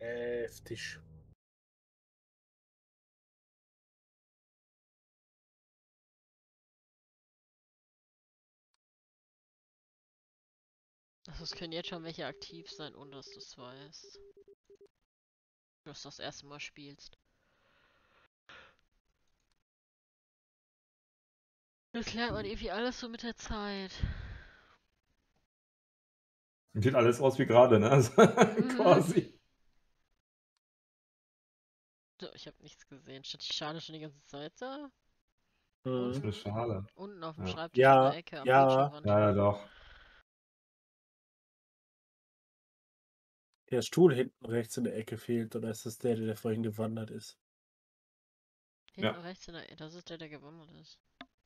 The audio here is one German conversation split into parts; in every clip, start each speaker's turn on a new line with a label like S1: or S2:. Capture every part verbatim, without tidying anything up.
S1: Heftig.
S2: Also es können jetzt schon welche aktiv sein, ohne dass du es weißt. Du das das erste Mal spielst. Das lernt man irgendwie alles so mit der Zeit.
S3: Sieht alles aus wie gerade, ne? Also,
S2: Mhm.
S3: quasi.
S2: So, ich habe nichts gesehen. Stand die Schale schon die ganze Zeit da?
S1: Mhm.
S3: Eine
S2: Unten,
S3: Schale.
S2: unten auf dem
S3: Ja.
S2: Schreibtisch in der
S1: Ja,
S2: Ecke am
S1: ja,
S2: Bildschirmrand.
S3: Ja, doch.
S1: der Stuhl hinten rechts in der Ecke fehlt, oder ist das der, der vorhin gewandert ist?
S2: Hinten
S3: Ja.
S2: rechts in der Ecke, das ist der, der gewandert ist.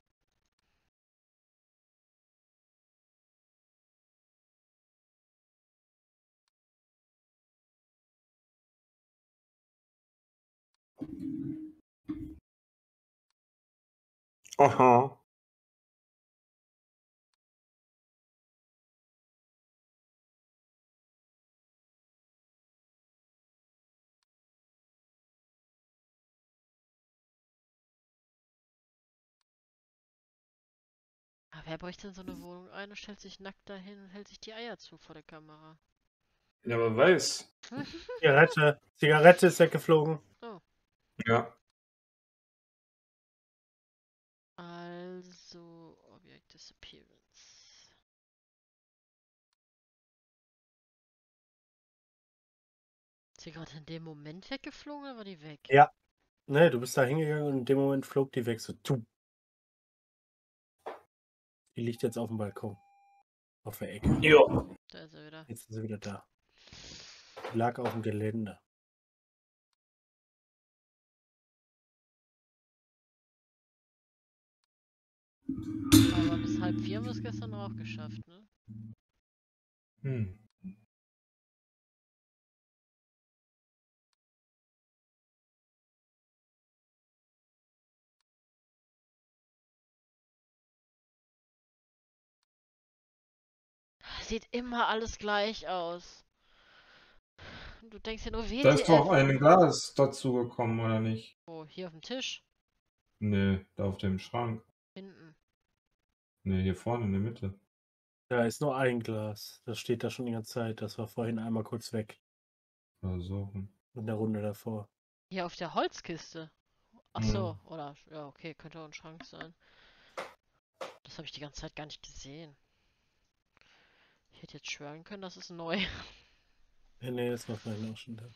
S1: Aha.
S2: Aber wer bräuchte denn so eine Wohnung ein und stellt sich nackt dahin und hält sich die Eier zu vor der Kamera?
S3: Ja, aber weiß.
S1: Zigarette. Zigarette ist weggeflogen.
S2: Oh,
S3: Ja.
S2: also Object Disappearance. Ist sie gerade in dem Moment weggeflogen oder war die weg?
S1: Ja. Ne, du bist da hingegangen und in dem Moment flog die weg. So, tu. Die liegt jetzt auf dem Balkon. Auf der Ecke.
S3: Ja.
S2: Da ist er wieder.
S1: Jetzt ist sie wieder da. Die lag auf dem Geländer.
S2: Aber bis halb vier haben wir es gestern auch geschafft, ne?
S3: Hm.
S2: Sieht immer alles gleich aus. Du denkst ja nur
S3: Da ist doch
S2: W T F.
S3: ein Glas dazu gekommen, oder nicht?
S2: Oh, hier auf dem Tisch.
S3: Nee, da auf dem Schrank.
S2: Hinten.
S3: Nee, hier vorne in der Mitte.
S1: Da ist nur ein Glas. Das steht da schon die ganze Zeit. Das war vorhin einmal kurz weg.
S3: Oder so.
S1: In der Runde davor.
S2: Hier auf der Holzkiste. Ach
S3: Hm.
S2: so, oder ja, okay, könnte auch ein Schrank sein. Das habe ich die ganze Zeit gar nicht gesehen. Ich hätte jetzt schwören können, das ist neu.
S1: Ja, nee, das war vorhin auch schon da.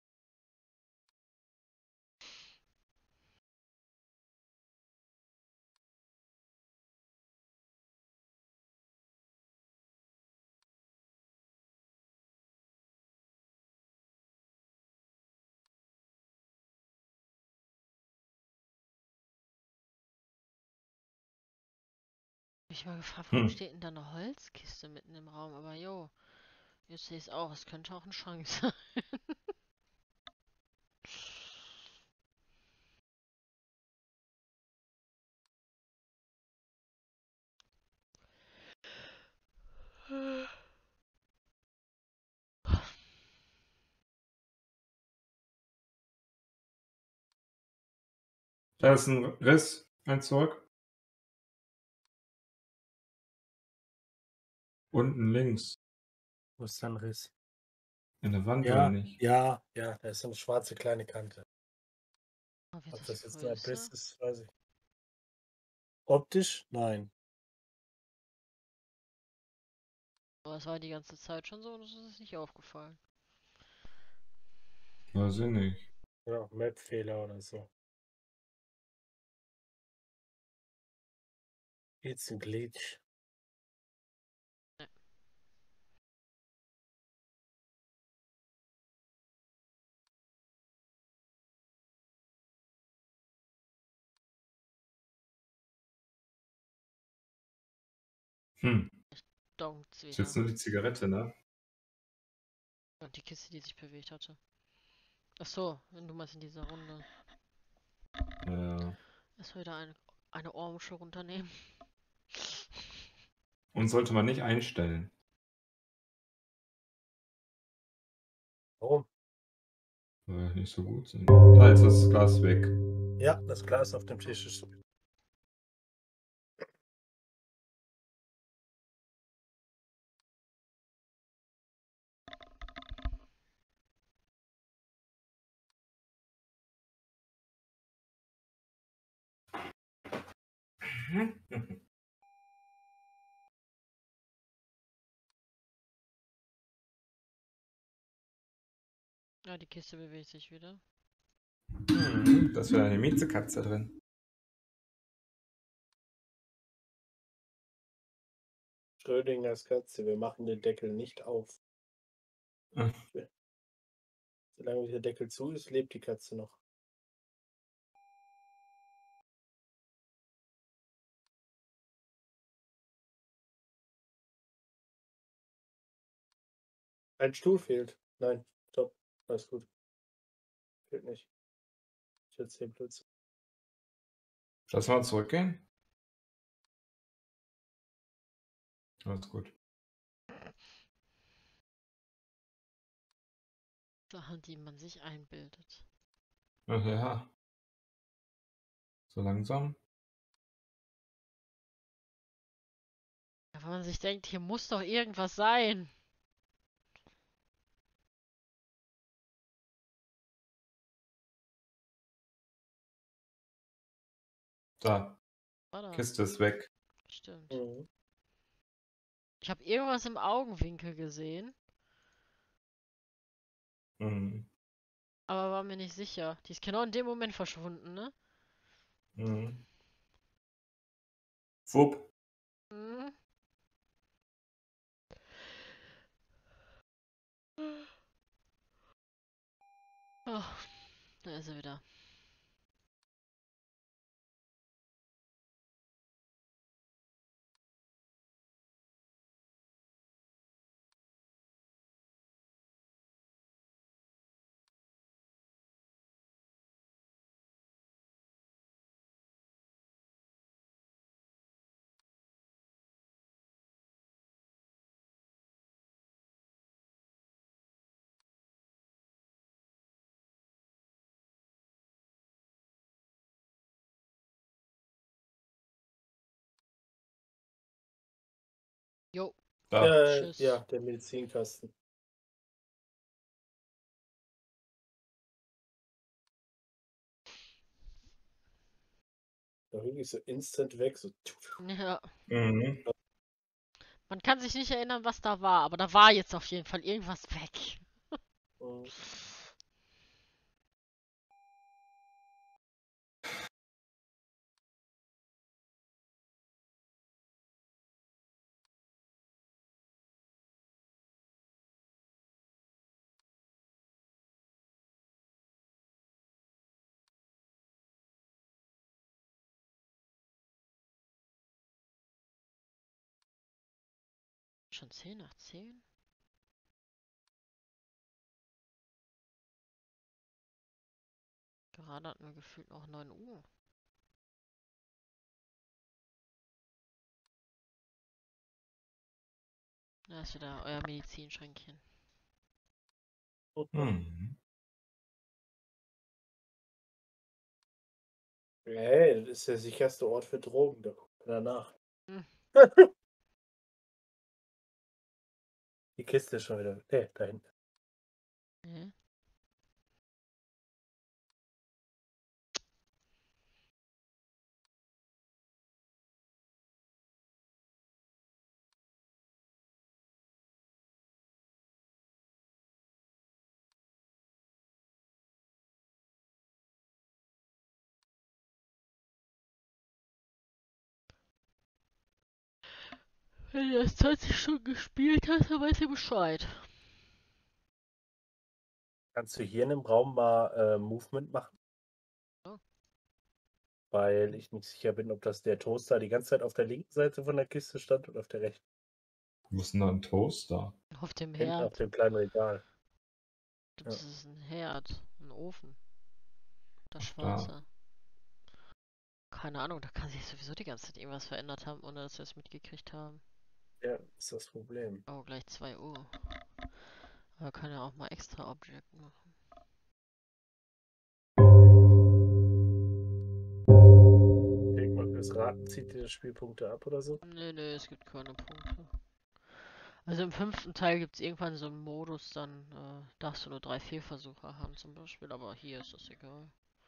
S2: Ich habe mich mal gefragt, warum
S3: Hm.
S2: steht denn da eine Holzkiste mitten im Raum? Aber jo, jetzt sehe ich es auch. Es könnte auch ein Schrank sein.
S3: Da ist ein Riss. Ein zurück. Unten links.
S1: Wo ist da ein Riss?
S3: In der Wand, oder
S1: Ja,
S3: nicht?
S1: ja, ja, da ist so eine schwarze kleine Kante.
S2: Oh, wird
S1: Ob
S2: das
S1: das jetzt nur ein
S2: größer?
S1: Biss ist, weiß ich. Optisch? Nein.
S2: Aber es war die ganze Zeit schon so und es ist nicht aufgefallen.
S3: Weiß ich nicht.
S1: Ja, Map-Fehler oder so. Jetzt ein Glitch.
S2: Ne.
S3: Hm.
S2: Donkt's
S3: Ist
S2: wieder.
S3: jetzt nur die Zigarette, ne?
S2: Und die Kiste, die sich bewegt hatte. Ach so, wenn du meinst in dieser Runde.
S3: Ja.
S2: Erst wieder eine, eine Ohrmuschel runternehmen.
S3: Und sollte man nicht einstellen.
S1: Warum?
S3: äh, nicht so gut sind. Da ist das Glas weg.
S1: Ja, das Glas auf dem Tisch ist.
S2: Ja, die Kiste bewegt sich wieder.
S3: Hm, da ist wieder eine Miezekatze drin.
S1: Schrödingers Katze, wir machen den Deckel nicht auf.
S3: Hm.
S1: Solange der Deckel zu ist, lebt die Katze noch. Ein Stuhl fehlt. Nein, stopp. Alles gut. Fehlt nicht. Ich erzähle Blödsinn.
S3: Lass mal zurückgehen. Alles gut.
S2: Sachen, die man sich einbildet.
S3: Ach ja. So langsam.
S2: Ja, weil man sich denkt, hier muss doch irgendwas sein.
S3: Da.
S2: War da.
S3: Kiste ist weg.
S2: Stimmt.
S1: Mhm.
S2: Ich habe irgendwas im Augenwinkel gesehen,
S3: Mhm.
S2: aber war mir nicht sicher. Die ist genau in dem Moment verschwunden, ne?
S3: Mhm. Wupp.
S2: Mhm. Oh, da ist er wieder. Jo,
S3: Da.
S1: Äh,
S2: tschüss.
S1: ja, der Medizinkasten. Da irgendwie so instant weg. So.
S2: Ja.
S3: Mhm.
S2: Man kann sich nicht erinnern, was da war, aber da war jetzt auf jeden Fall irgendwas weg.
S1: Mhm.
S2: Schon zehn nach zehn? Gerade hatten wir gefühlt noch neun Uhr. Da ist wieder euer Medizinschränkchen.
S3: Mhm.
S1: Hey, das ist der sicherste Ort für Drogen. Da guckt man danach.
S2: Hm.
S1: Die Kiste ist schon wieder. Nee, da hinten.
S2: Ja. Wenn du das zwanzig Stunden gespielt hast, dann weißt du Bescheid.
S1: Kannst du hier in dem Raum mal äh, Movement machen?
S2: Oh.
S1: Weil ich nicht sicher bin, ob das der Toaster die ganze Zeit auf der linken Seite von der Kiste stand oder auf der rechten.
S3: Wo ist denn da ein Toaster?
S2: Auf dem
S1: Hinten auf
S2: Herd.
S1: dem kleinen Regal.
S2: Das
S1: Ja.
S2: ist ein Herd. Ein Ofen. Das
S3: Ach, da.
S2: Schwarze. Keine Ahnung, da kann sich sowieso die ganze Zeit irgendwas verändert haben, ohne dass wir es mitgekriegt haben.
S1: Ja, ist das Problem.
S2: Oh, gleich zwei Uhr. Aber wir können ja auch mal extra Object machen.
S1: Raten zieht dir das Spiel Punkte ab oder so?
S2: Nee, nee, es gibt keine Punkte. Also im fünften Teil gibt es irgendwann so einen Modus, dann äh, darfst du nur drei Fehlversuche haben zum Beispiel, aber hier ist das egal.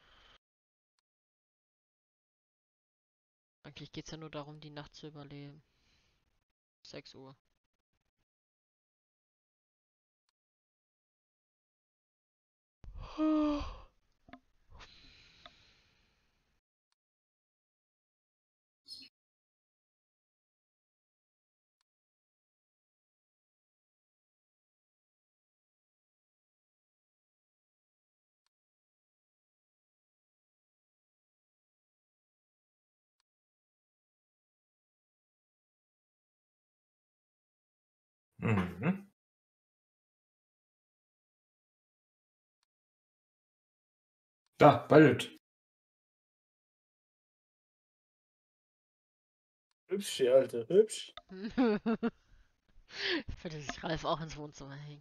S2: Eigentlich geht es ja nur darum, die Nacht zu überleben. sechs Uhr.
S3: Mhm. Da, bald.
S1: Hübsch, die Alte, hübsch.
S2: Würde sich Ralf auch ins Wohnzimmer hängen.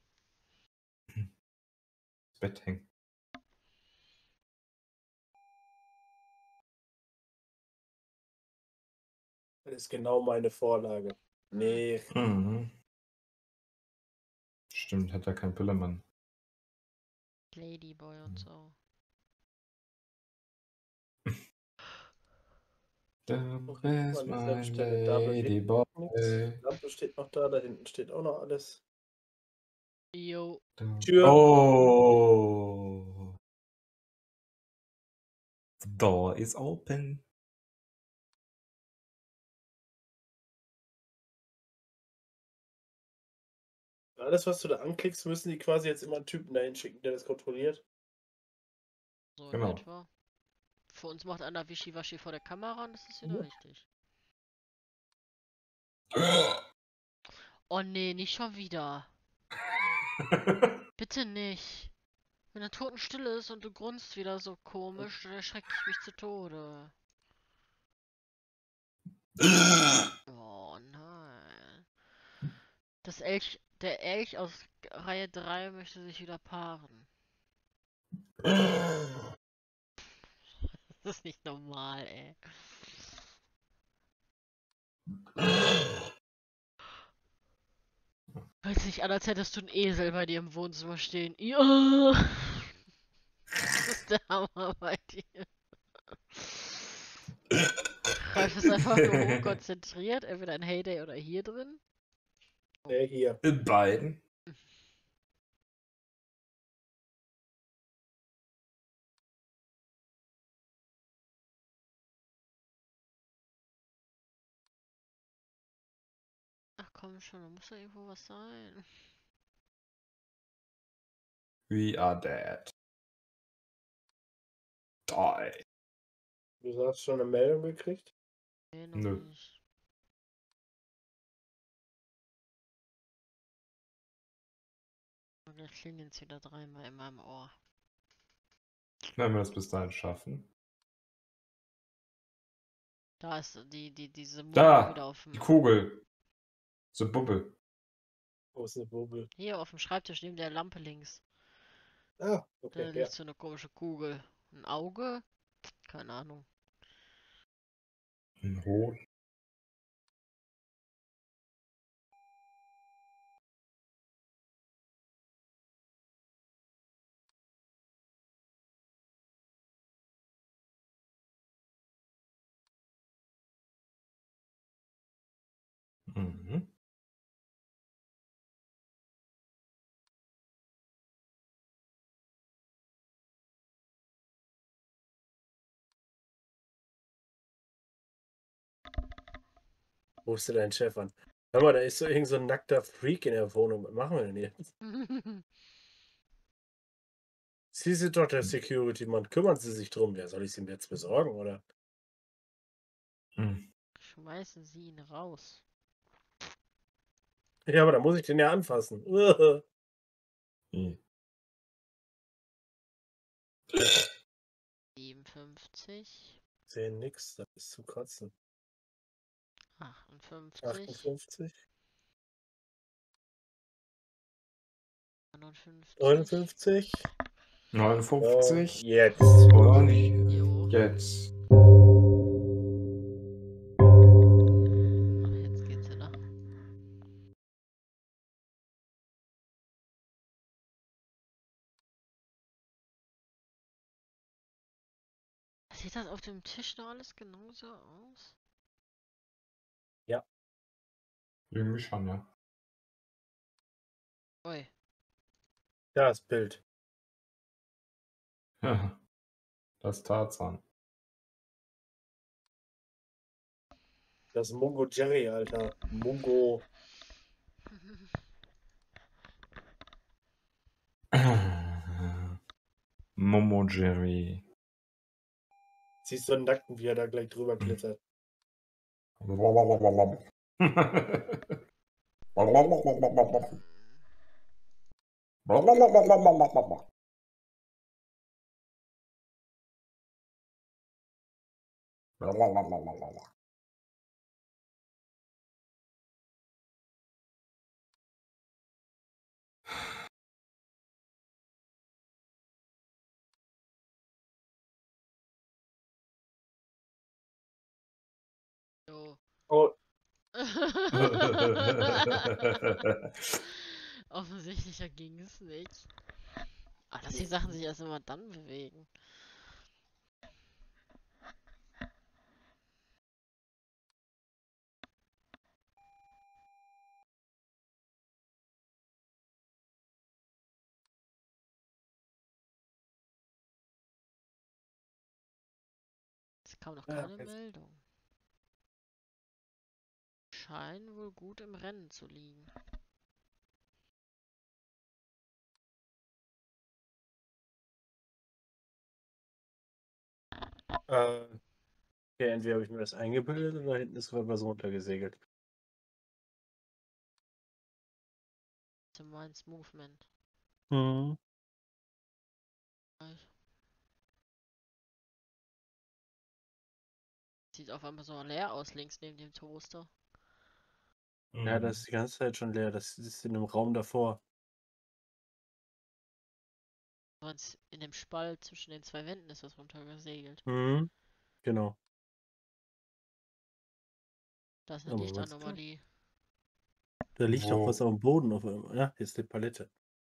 S3: Das Bett hängen.
S1: Das ist genau meine Vorlage. Nee,
S3: Mhm. Stimmt, hat er kein Pillemann.
S2: Ladyboy und so.
S3: Don't
S1: an
S3: rest
S1: derselben
S3: my
S1: Stelle. Da bewegt
S3: ladyboy.
S1: nichts. Lampe steht noch da, da hinten steht auch noch alles.
S2: Jo.
S1: Tür.
S3: Oh. The door is open.
S1: Alles, was du da anklickst, müssen die quasi jetzt immer einen Typen dahin schicken, der das kontrolliert.
S2: So in
S3: Genau.
S2: etwa. Für uns macht einer Wischiwaschi vor der Kamera und das ist wieder
S1: Ja.
S2: richtig. Oh nee, nicht schon wieder. Bitte nicht. Wenn der Totenstille ist und du grunzt wieder so komisch, dann erschrecke ich mich zu Tode. Oh nein. Das Elch, der Elch aus Reihe drei möchte sich wieder paaren. Das ist nicht normal, ey. Hört sich an, als hättest du einen Esel bei dir im Wohnzimmer stehen. Ja. Das ist der Hammer bei dir. Ralf ist einfach nur hochkonzentriert, entweder in Heyday oder hier drin.
S1: Nee, hier.
S3: In beiden.
S2: Ach komm schon, da muss ja irgendwo was sein.
S3: We are dead. Die.
S1: Du hast schon eine Meldung gekriegt?
S2: Nee, noch
S3: Nö.
S2: nicht. Und da klingeln jetzt wieder dreimal in meinem Ohr.
S3: Wenn wir das bis dahin schaffen.
S2: Da ist die, die, diese Mumie
S3: Da!
S2: wieder auf
S3: Die
S2: dem.
S3: Kugel. So Bubble.
S1: Wo ist eine Bubbel?
S2: Hier auf dem Schreibtisch neben der Lampe links.
S1: Ah,
S2: Da
S1: okay, ja.
S2: liegt so eine komische Kugel. Ein Auge? Keine Ahnung.
S3: Ein Rot. Mhm.
S1: Rufst du deinen Chef an? Hör mal, da ist so irgend so ein nackter Freak in der Wohnung. Was machen wir denn jetzt? Sie sind doch der Security-Mann. Kümmern Sie sich drum. Ja, soll ich es ihm jetzt besorgen, oder?
S3: Hm.
S2: Schmeißen Sie ihn raus.
S1: Ja, aber da muss ich den ja anfassen.
S3: Wie?
S2: siebenundfünfzig.
S1: Sehen nix, das ist zum Kotzen.
S2: achtundfünfzig.
S1: achtundfünfzig.
S2: neunundfünfzig.
S1: neunundfünfzig.
S3: neunundfünfzig.
S1: So, jetzt.
S3: Und
S2: Jo.
S3: jetzt.
S2: Sieht das auf dem Tisch noch alles genauso aus?
S3: Irgendwie schon, ja.
S2: Ui.
S1: Das Bild.
S3: Das Tarzan.
S1: Das Mungo Jerry, Alter. Mungo.
S3: Momo Jerry.
S1: Siehst du einen Nackten, wie er da gleich drüber klettert.
S2: Jo.
S1: Oh,
S2: Offensichtlicher ging es nicht. Ach, dass die Sachen sich erst immer dann bewegen. Es kam noch
S1: Ja,
S2: keine
S1: jetzt.
S2: Meldung. Scheinen wohl gut im Rennen zu liegen.
S1: Äh, okay, entweder habe ich mir das eingebildet oder hinten ist was runtergesegelt.
S2: Du meinst Movement.
S1: Mhm.
S2: Sieht auf einmal so leer aus links neben dem Toaster.
S1: Ja, das ist die ganze Zeit schon leer. Das ist in dem Raum davor.
S2: Du meinst, in dem Spalt zwischen den zwei Wänden ist was runtergesegelt.
S1: Mhm. Genau.
S2: Da ist eine
S1: Aber was ist das?
S2: Lichtanomalie.
S1: Da liegt doch
S3: Wo?
S1: was auf dem Boden auf einmal. Ja, hier ist die Palette.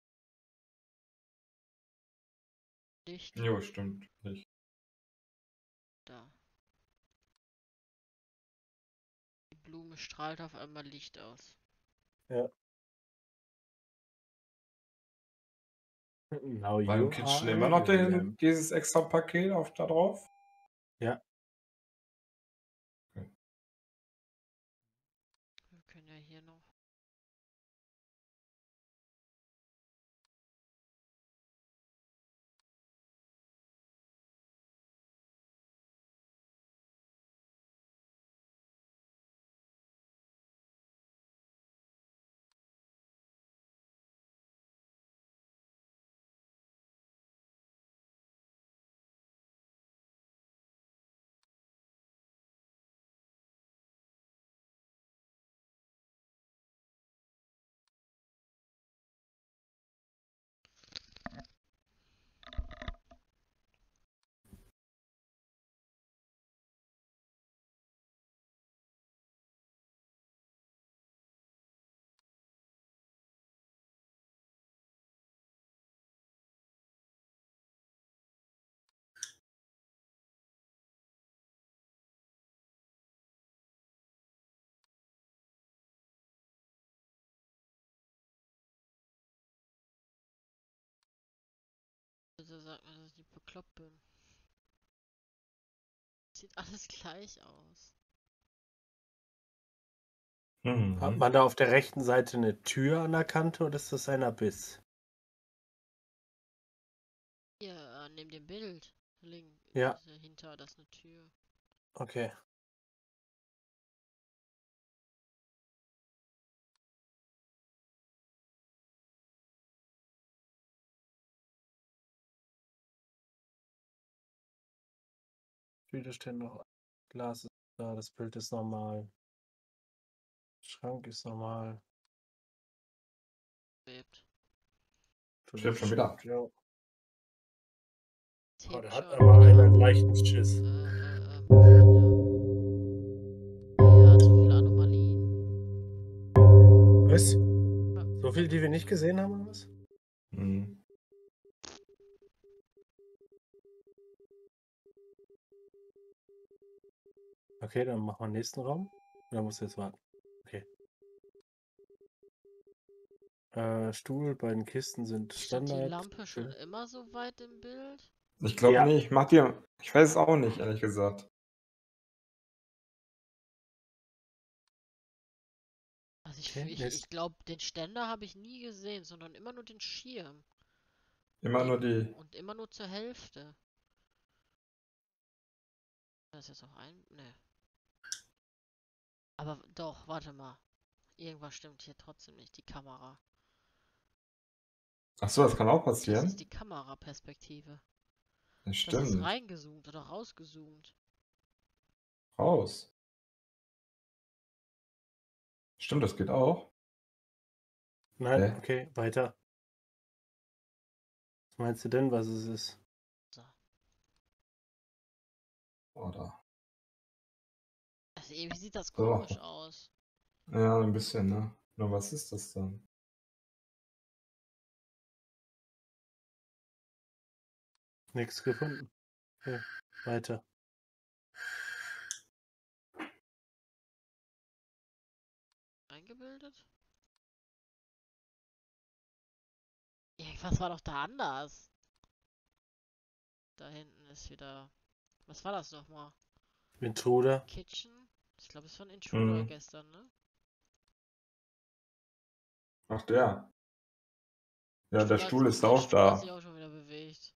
S2: Licht.
S3: Jo, stimmt. Ich.
S2: Da. Die Blume strahlt auf einmal Licht aus.
S1: Ja. Now
S3: War
S1: you
S3: im Kitchen
S1: are
S3: immer noch
S1: angry,
S3: den,
S1: Lamb.
S3: dieses extra Paket auf da drauf?
S1: Ja.
S2: Wir können ja hier noch. Bitte sag mir, dass ich nicht bekloppt bin. Sieht alles gleich aus.
S3: Mhm.
S1: Hat man da auf der rechten Seite eine Tür an der Kante oder ist das ein Abyss?
S2: Hier, äh, neben dem Bild. Link.
S1: Ja.
S2: Dahinter, das ist eine Tür.
S1: Okay. Tüte steht noch. Glas ist da, das Bild ist normal. Schrank ist normal.
S2: Bebt.
S3: Stimmt schon wieder.
S1: Ja. Oh,
S2: Hebt
S1: da hat
S2: schon.
S1: aber einer
S2: Ja.
S1: einen leichten Schiss.
S2: Äh, äh, äh, ja. Ja, zu viele Anomalien.
S1: Was?
S2: Ja.
S1: So viel, die wir nicht gesehen haben, oder was?
S3: Mhm.
S1: Okay, dann machen wir den nächsten Raum. Oder musst du jetzt warten? Okay. Äh, Stuhl, beiden Kisten sind
S2: Stand die
S1: Standard.
S2: Lampe schon
S1: Okay.
S2: immer so weit im Bild?
S3: Ich glaube
S1: Ja.
S3: nicht. Mach dir. Ich weiß es auch nicht, ehrlich gesagt.
S2: Also ich,
S1: Okay,
S2: ich,
S1: nächst-
S2: ich glaube, den Ständer habe ich nie gesehen, sondern immer nur den Schirm.
S3: Immer
S2: Den-
S3: nur die.
S2: Und immer nur zur Hälfte. Das ist jetzt auch ein. Ne. Aber doch, warte mal. Irgendwas stimmt hier trotzdem nicht. Die Kamera.
S3: Achso, das kann auch
S2: Das
S3: passieren.
S2: ist die Kameraperspektive.
S3: Ja,
S2: Das ist
S3: stimmt.
S2: reingezoomt oder rausgezoomt.
S3: Raus. Stimmt, das geht auch.
S1: Nein,
S3: Hä?
S1: okay, weiter. Was meinst du denn, was es ist?
S2: So.
S3: Oder?
S2: Also irgendwie sieht das
S3: So.
S2: komisch aus.
S3: Ja, ein bisschen, ne? Nur was ist das dann?
S1: Nichts gefunden. Okay, weiter.
S2: Eingebildet? Irgendwas war doch da anders. Da hinten ist wieder. Was war das nochmal?
S1: Intruder.
S2: Kitchen? Ich glaube, es war ein Intruder
S3: Mhm.
S2: gestern, ne?
S3: Ach, der. Ja, der
S2: hat-
S3: Stuhl ist
S2: der
S3: auch
S2: Stuhl hat
S3: da.
S2: sich auch schon wieder bewegt.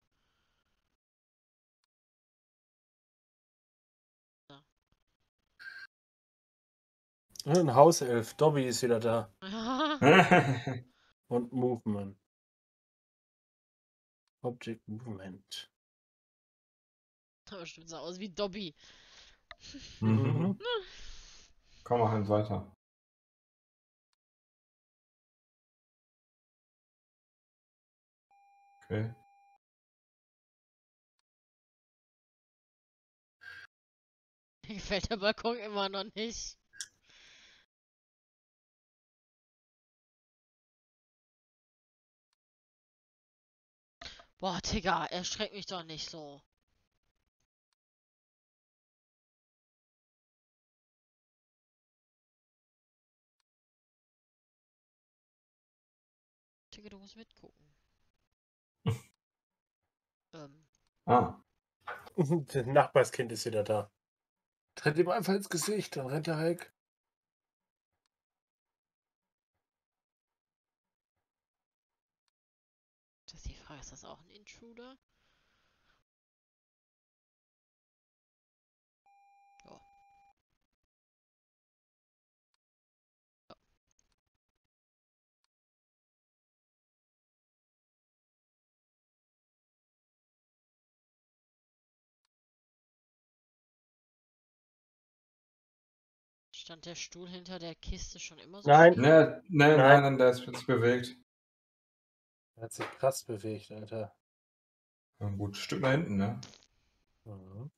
S1: Ein Hauself. Dobby ist wieder da. Und Movement. Object Movement.
S2: Aber stimmt so aus wie Dobby.
S3: Mhm. Komm mal halt weiter. Okay.
S2: Mir gefällt der Balkon immer noch nicht. Boah, Digga, erschreck mich doch nicht so. Digga, du musst mitgucken. ähm.
S3: Ah.
S1: Das Nachbarskind ist wieder da. Tritt ihm einfach ins Gesicht, dann rennt er weg.
S2: Das ist die Frage, ist das auch ein Intruder? Ja. Ja. Stand der Stuhl hinter der Kiste schon immer so
S1: Nein.
S2: schief?
S3: Ne, ne,
S1: Nein.
S3: nein, nein, der ist jetzt bewegt.
S1: Er hat sich krass bewegt, Alter.
S3: Ein gutes Stück nach hinten, ne?
S1: Mhm.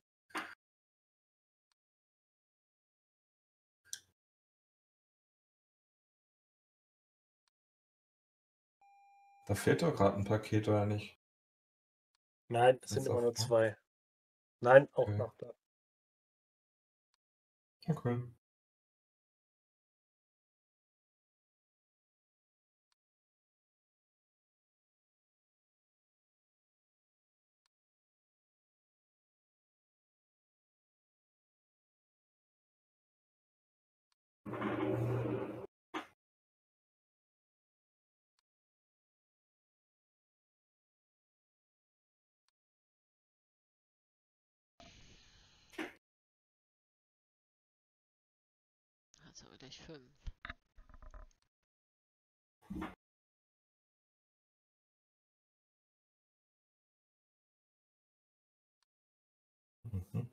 S3: Da fehlt doch gerade ein Paket, oder nicht?
S1: Nein, es sind
S3: Jetzt
S1: immer
S3: auf-
S1: nur zwei. Nein, auch
S3: Okay.
S1: noch da.
S3: Okay.
S2: Also gleich fünf.
S3: Mhm.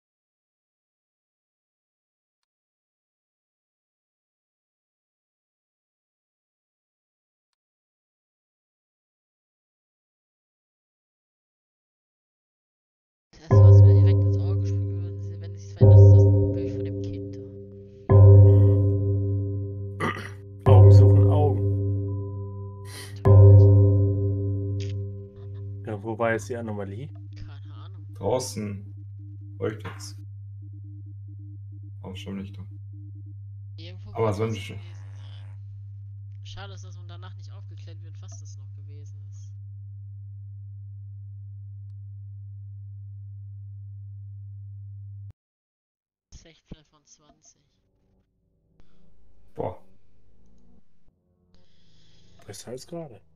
S2: Das erste, was mir direkt ins Auge springen würde, wenn sich verändert, ist das Bild von dem Kind da.
S1: Augen suchen Augen.
S2: Tot.
S1: Ja, wo war jetzt die Anomalie?
S2: Keine Ahnung.
S3: Draußen. Leuchtet's. Auch schon nicht.
S2: Irgendwo
S3: Aber
S2: wird was
S3: sonst-
S2: gewesen sein. Schade ist, dass man danach nicht aufgeklärt wird, was das noch gewesen ist. sechzehn von zwanzig.
S3: Boah.
S1: Besser als gerade.